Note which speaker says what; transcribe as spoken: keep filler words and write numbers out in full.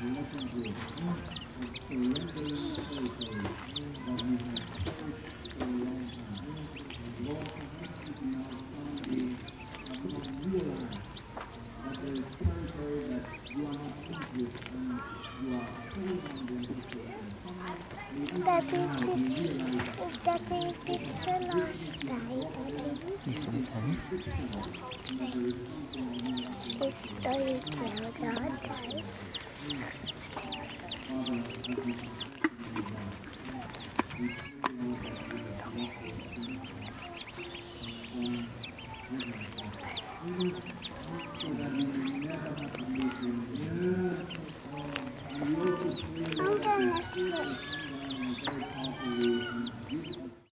Speaker 1: Daddy, this, Daddy, this the last day, Daddy.
Speaker 2: Yes, I'm sorry.
Speaker 1: This the last day.